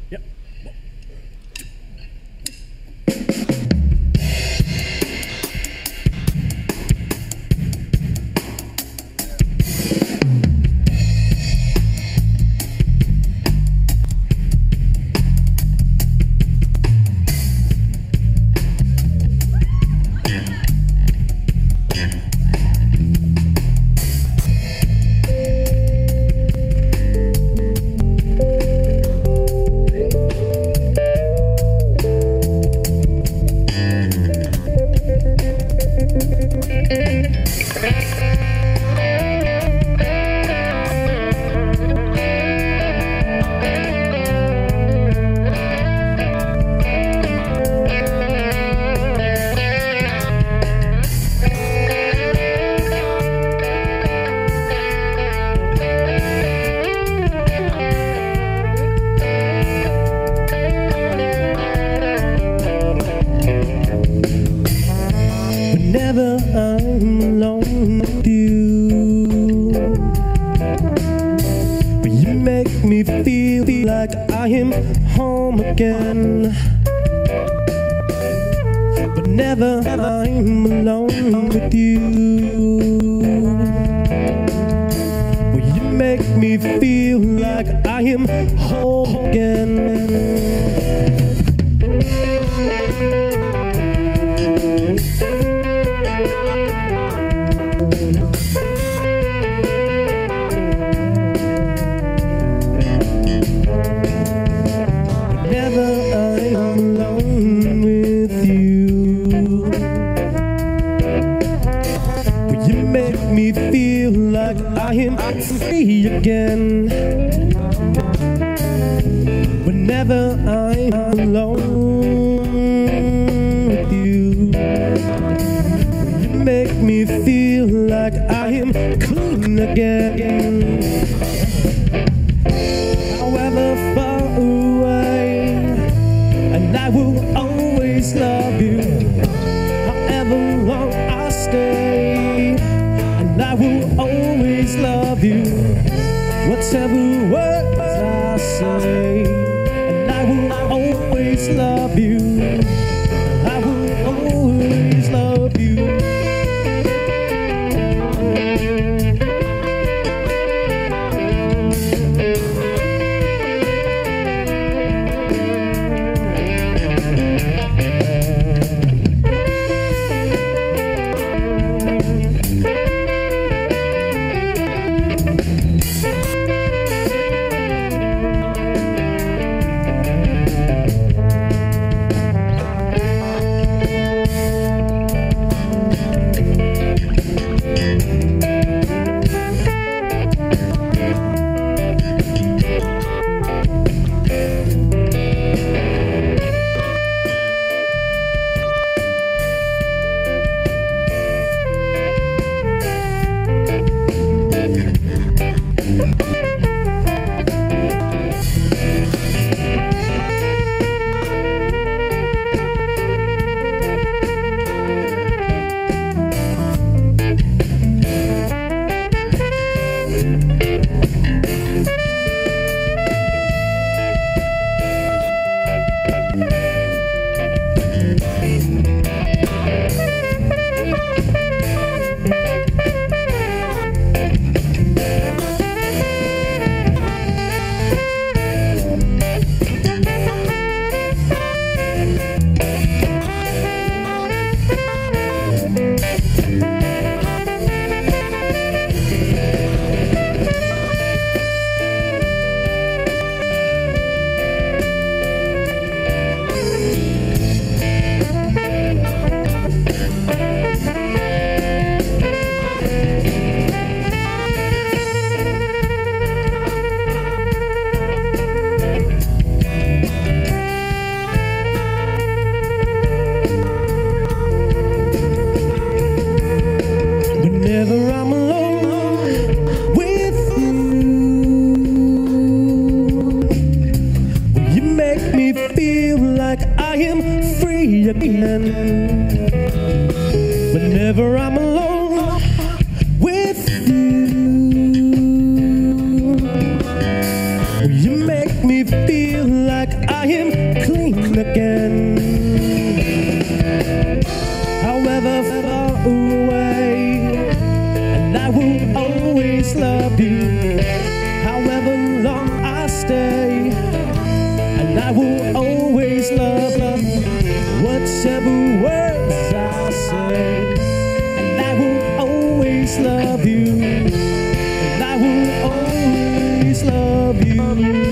Yep. Whenever I'm alone with you, you make me feel like I am home again. Whenever I'm alone with you, you make me feel like I am home again. Me feel like I am free again. Whenever I'm alone with you, you make me feel like I am clean again. However far away, and I will always love you. However long I stay, I will always love you. Whatever words I say, and I will always love you. I will always love you. again. Whenever I'm alone with you, you make me feel like am clean again. However far away, and I will always love you. However long I stay, and I will always love you. Whatever words I say, and I will always love you. And I will always love you.